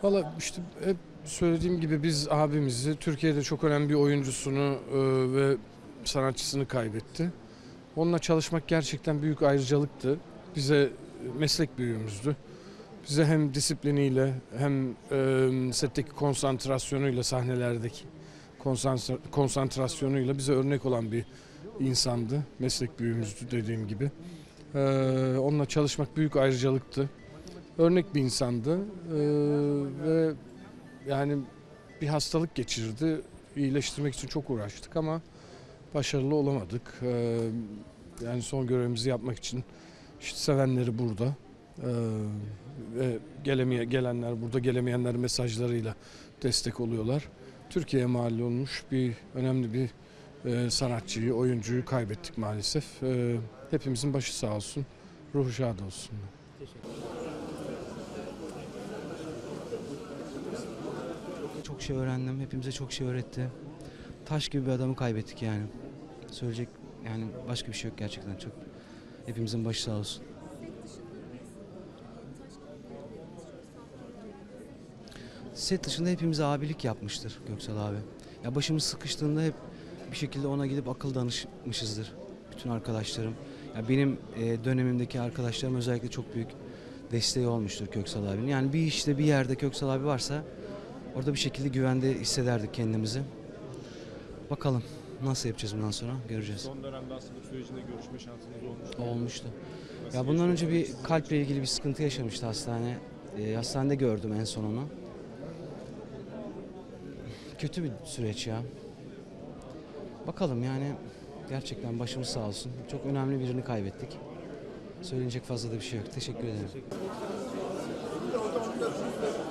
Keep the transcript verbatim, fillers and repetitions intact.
Valla işte hep söylediğim gibi biz abimizi, Türkiye'de çok önemli bir oyuncusunu e, ve sanatçısını kaybetti. Onunla çalışmak gerçekten büyük ayrıcalıktı. Bize meslek büyüğümüzdü. Bize hem disipliniyle hem e, setteki konsantrasyonuyla, sahnelerdeki konsantra konsantrasyonuyla bize örnek olan bir insandı. Meslek büyüğümüzdü dediğim gibi. E, onunla çalışmak büyük ayrıcalıktı. Örnek bir insandı e, ve yani bir hastalık geçirdi. İyileştirmek için çok uğraştık ama başarılı olamadık. E, yani son görevimizi yapmak için işte sevenleri burada e, ve gelemeye, gelenler burada, gelemeyenler mesajlarıyla destek oluyorlar. Türkiye'ye mal olmuş bir önemli bir e, sanatçıyı, oyuncuyu kaybettik maalesef. E, hepimizin başı sağ olsun, ruhu şad olsun. Çok şey öğrendim, hepimize çok şey öğretti. Taş gibi bir adamı kaybettik yani. Söyleyecek yani başka bir şey yok gerçekten çok. Hepimizin başı sağ olsun. Set dışında hepimize abilik yapmıştır Göksal abi. Ya başımız sıkıştığında hep bir şekilde ona gidip akıl danışmışızdır. Bütün arkadaşlarım. Ya benim e, dönemimdeki arkadaşlarım özellikle çok büyük desteği olmuştur Köksal abinin. Yani bir işte bir yerde Köksal abi varsa orada bir şekilde güvende hissederdik kendimizi. Bakalım nasıl yapacağız bundan sonra göreceğiz. Son dönemde hastalık sürecinde görüşme şansınız olmuştu. Olmuştu. Nasıl Ya bundan geçti? önce bir kalple ilgili bir sıkıntı yaşamıştı hastane. E, hastanede gördüm en son onu. Kötü bir süreç ya. Bakalım yani gerçekten başımız sağ olsun. Çok önemli birini kaybettik. Söylenecek fazla da bir şey yok. Teşekkür ederim. Teşekkür ederim.